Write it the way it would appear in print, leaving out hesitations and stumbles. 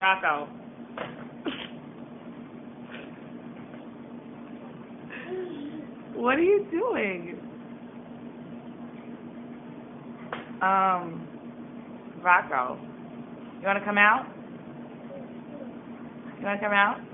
Rocco. What are you doing? Rocco. You wanna come out? You wanna come out?